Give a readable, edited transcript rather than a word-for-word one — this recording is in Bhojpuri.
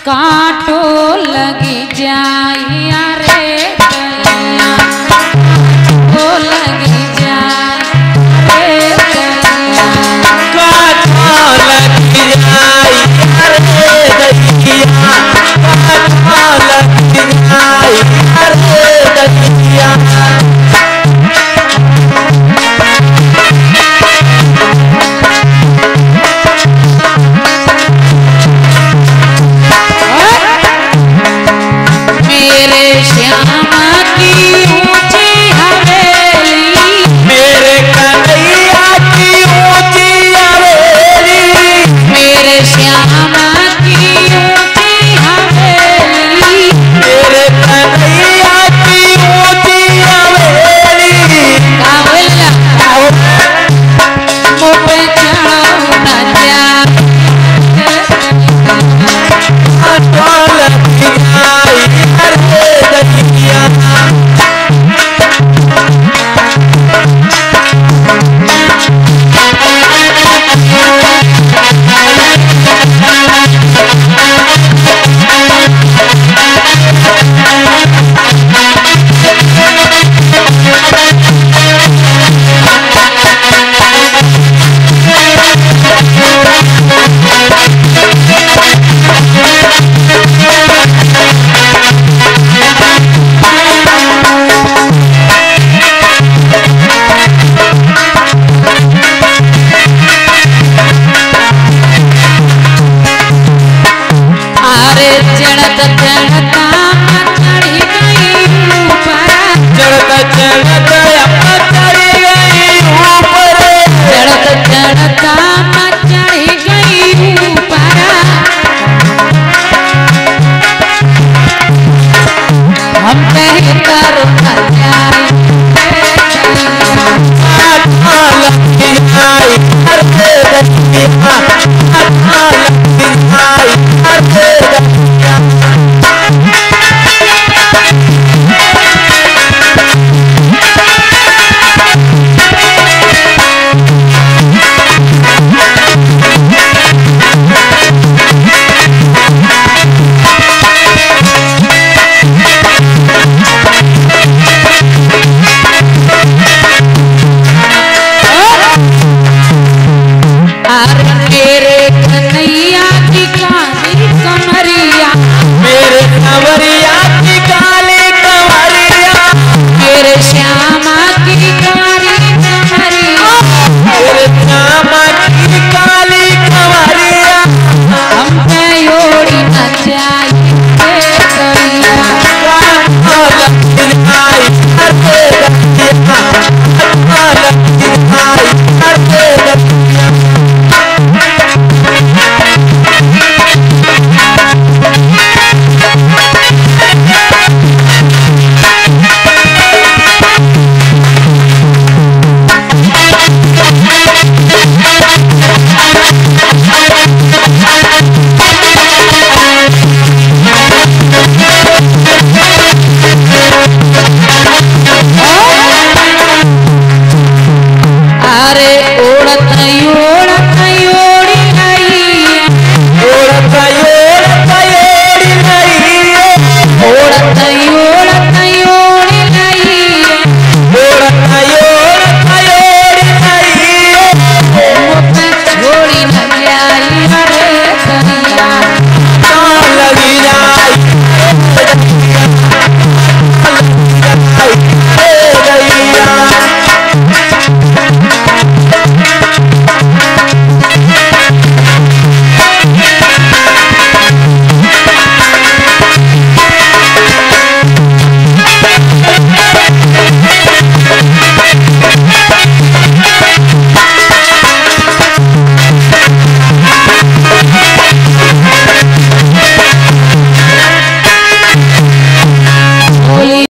कांटो लगी जाइया रे दैया, कांटो लगी जाइया रे दैया, कांटो लगी जाइया रे दैया, कांटो लगी जाइया रे दैया। मेरे श्यामा की ऊंची हवेली, मेरे कन्हैया की ऊंची हवेली, मेरे श्यामा की ऊंची हवेली, मेरे कन्हैया की ऊंची हवेली। कावला मुँह पे चढ़ो न जा, कांटो लगी जाइया रे दैया। अरे चढ़त चढ़ता चढ़ी गई ऊपर, चढ़त चढ़त चढ़ी गई ऊपर, चढ़त चढ़ता चढ़ी गई ऊपर, हम कहीं करो न जाए कांटो लगी जाइया रे दैया, कांटो लगी जाइया रे दैया।